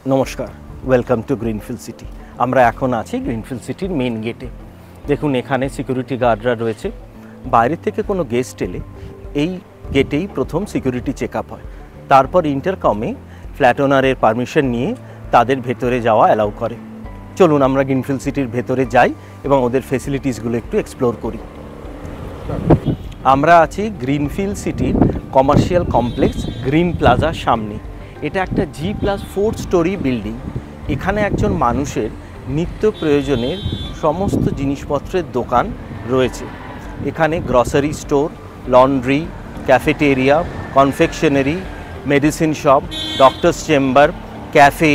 নমস্কার, welcome to greenfield city. আমরা এখন আছি গ্রিনফিল্ড সিটির মেইন গেটে। দেখুন এখানে সিকিউরিটি গার্ডরা রয়েছে। বাইরে থেকে কোনো গেস্ট এলে এই গেটেই প্রথম সিকিউরিটি চেক আপ হয়, তারপর ইন্টারকমে ফ্ল্যাট ওনারের পারমিশন নিয়ে তাদের ভেতরে যাওয়া অ্যালাউ করে। চলুন আমরা গ্রিনফিল্ড সিটির ভেতরে যাই এবং ওদের ফেসিলিটিসগুলো একটু এক্সপ্লোর করি। আমরা আছি গ্রিনফিল্ড সিটির কমার্শিয়াল কমপ্লেক্স গ্রিন প্লাজার সামনে। এটা একটা G+4 স্টোরি বিল্ডিং। এখানে একজন মানুষের নিত্য প্রয়োজনের সমস্ত জিনিসপত্রের দোকান রয়েছে। এখানে grocery store, laundry, cafeteria, confectionery, medicine shop, doctors chamber, cafe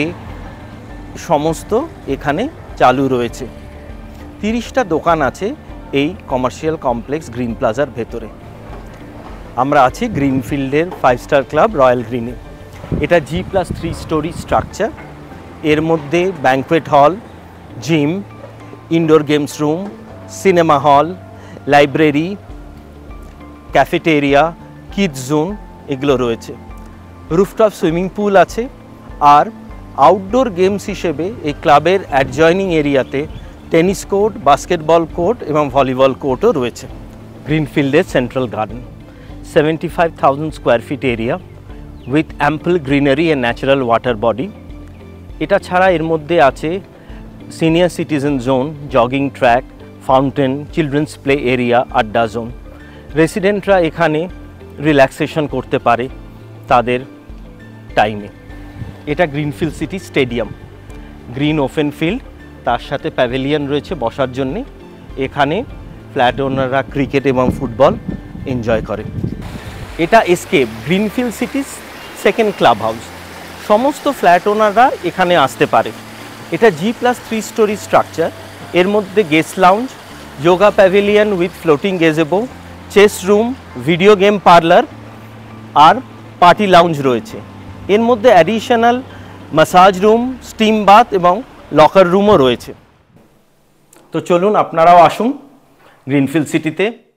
সমস্ত এখানে চালু রয়েছে। 30টা দোকান আছে এই কমার্শিয়াল কমপ্লেক্স গ্রিন প্লাজার ভেতরে। আমরা আছি গ্রিনফিল্ডের 5 স্টার ক্লাব রয়্যাল গ্রিনে। এটা G+3 স্টোরি স্ট্রাকচার। এর মধ্যে banquet hall, gym, indoor games room, cinema hall, library, cafeteria, kids zone এগুলো রয়েছে। রুফটপ সুইমিং পুল আছে। আর আউটডোর গেমস হিসেবে এই ক্লাবের অ্যাডজয়নিং এরিয়াতে টেনিস কোর্ট, বাস্কেটবল কোর্ট এবং ভলিবল কোর্টও রয়েছে। গ্রিনফিল্ডের central garden, 75,000 square feet area with ample greenery and natural water body. এটা ছাড়া এর মধ্যে আছে senior citizen zone, jogging track, fountain, children's play area, আড্ডা জোন। রেসিডেন্টরা এখানে রিল্যাক্সেশন করতে পারে তাদের টাইমে। এটা Greenfield City stadium, green open field, তার সাথে প্যাভিলিয়ন রয়েছে বসার জন্যে। এখানে ফ্ল্যাট ওনাররা ক্রিকেট এবং ফুটবল এনজয় করে। এটা এসকেপ, গ্রিনফিল্ড সিটির সেকেন্ড ক্লাব হাউস। সমস্ত ফ্ল্যাট ওনাররা এখানে আসতে পারে। এটা G+3 স্টোরি স্ট্রাকচার। এর মধ্যে guest lounge, yoga pavilion with floating gazebo, chess room, video game parlour আর পার্টি লাউঞ্জ রয়েছে। এর মধ্যে additional massage room, steam bath এবং লকার রুমও রয়েছে। তো চলুন আপনারাও আসুন গ্রিনফিল্ড সিটিতে।